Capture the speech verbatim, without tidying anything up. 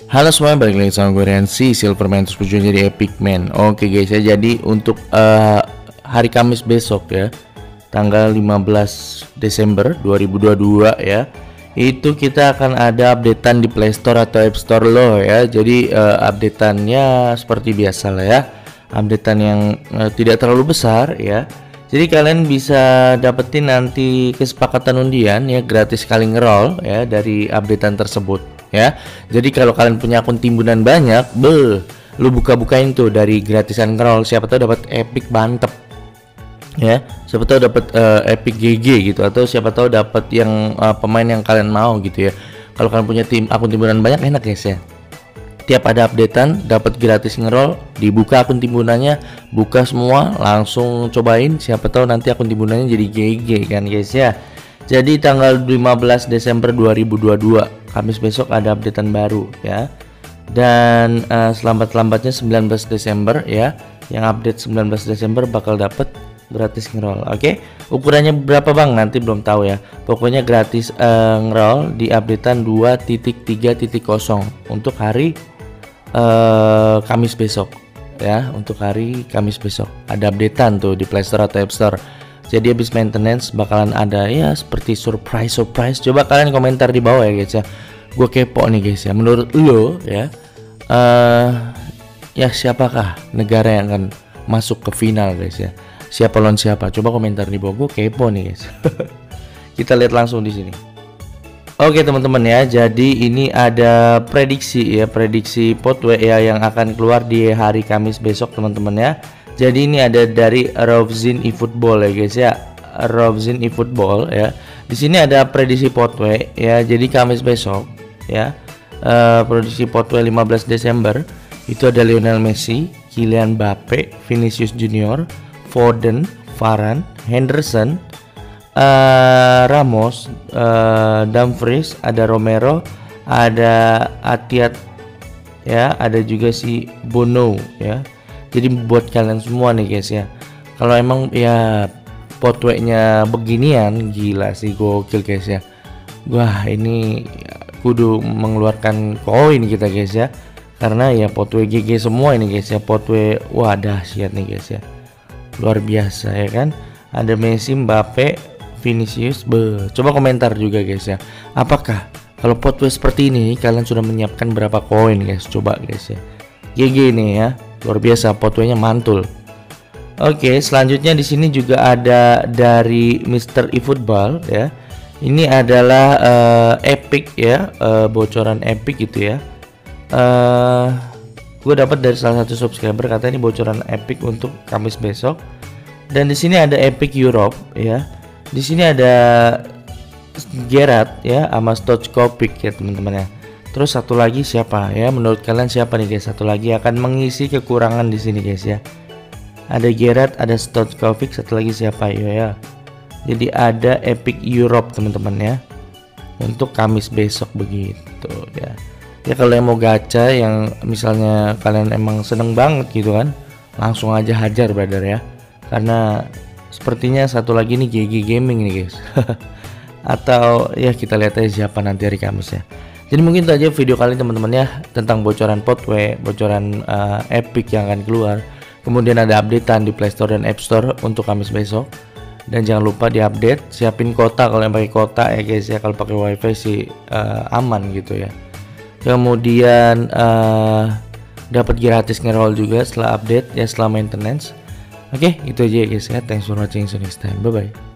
Halo semuanya, balik lagi sama gue Rensi Silverman terus berjuang jadi Epic Man. Oke guys ya, jadi untuk uh, hari Kamis besok ya, tanggal lima belas Desember dua ribu dua puluh dua ya, itu kita akan ada updatean di Play Store atau App Store lo ya. Jadi uh, updateannya seperti biasa lah ya, updatean yang uh, tidak terlalu besar ya. Jadi kalian bisa dapetin nanti kesepakatan undian ya, gratis kali ngeroll ya dari updatean tersebut ya. Jadi kalau kalian punya akun timbunan banyak, beh, lu buka-bukain tuh dari gratisan ngeroll, siapa tahu dapat epic mantep ya, siapa tahu dapat uh, epic G G gitu, atau siapa tahu dapat yang uh, pemain yang kalian mau gitu ya. Kalau kalian punya tim akun timbunan banyak, enak guys ya, tiap ada updatean dapat gratis ngeroll, dibuka akun timbunannya, buka semua, langsung cobain, siapa tahu nanti akun timbunannya jadi G G kan guys ya. Jadi tanggal lima belas Desember dua ribu dua puluh dua Kamis besok ada updatean baru ya. Dan uh, selambat-lambatnya sembilan belas Desember ya, yang update sembilan belas Desember bakal dapet gratis ngeroll. Oke, okay? Ukurannya berapa bang? Nanti belum tahu ya. Pokoknya gratis uh, ngeroll di updatean dua titik tiga titik nol untuk hari uh, Kamis besok ya. Untuk hari Kamis besok ada updatean tuh di Play Store atau App Store. Jadi habis maintenance bakalan ada ya seperti surprise surprise. Coba kalian komentar di bawah ya guys ya. Gue kepo nih guys ya. Menurut lo ya, uh, ya siapakah negara yang akan masuk ke final guys ya? Siapa lawan siapa? Coba komentar di bawah. Gue kepo nih guys. Kita lihat langsung di sini. Oke teman-teman ya. Jadi ini ada prediksi ya, prediksi Potwe ya yang akan keluar di hari Kamis besok teman-teman ya. Jadi ini ada dari Rovzin eFootball ya guys ya, Rovzin eFootball ya. Di sini ada prediksi Potwe ya. Jadi Kamis besok ya, uh, prediksi Potwe lima belas Desember itu ada Lionel Messi, Kylian Mbappe, Vinicius Junior, Foden, Varane, Henderson, uh, Ramos, uh, Dumfries, ada Romero, ada Atiat ya, ada juga si Bono ya. Jadi buat kalian semua nih guys ya, kalau emang ya potway-nya beginian, gila sih, gokil guys ya. Wah ini kudu mengeluarkan koin kita guys ya, karena ya potway G G semua ini guys ya, potway wah dahsyat nih guys ya, luar biasa ya kan. Ada Messi, Mbappe, Vinicius. Be, coba komentar juga guys ya, apakah kalau potway seperti ini kalian sudah menyiapkan berapa koin guys? Coba guys ya, G G nih ya, luar biasa, potway-nya mantul. Oke, selanjutnya di sini juga ada dari Mister eFootball ya. Ini adalah uh, epic ya, uh, bocoran epic gitu ya. Uh, gue dapat dari salah satu subscriber, katanya ini bocoran epic untuk Kamis besok. Dan di sini ada epic Europe ya. Di sini ada Gerrard ya, sama Stochkovic ya teman-teman ya. Terus satu lagi siapa ya? Menurut kalian siapa nih guys? Satu lagi akan mengisi kekurangan di sini guys ya. Ada Gerrard, ada Stochkovic, satu lagi siapa yo ya? Jadi ada Epic Europe teman-teman ya, untuk Kamis besok begitu ya. Ya kalau yang mau gacha, yang misalnya kalian emang seneng banget gitu kan, langsung aja hajar brother ya. Karena sepertinya satu lagi nih G G Gaming nih guys. Atau ya kita lihat aja siapa nanti hari Kamis ya. Jadi mungkin itu aja video kali teman-teman ya, tentang bocoran Potwe, bocoran uh, epic yang akan keluar. Kemudian ada updatean di Play Store dan App Store untuk Kamis besok. Dan jangan lupa diupdate, siapin kota kalau yang pakai kota ya guys ya. Kalau pakai wifi sih uh, aman gitu ya. Kemudian uh, dapat gratis ngeroll juga setelah update ya, setelah maintenance. Oke, itu aja ya guys ya. Thanks for watching, see you next time. Bye bye.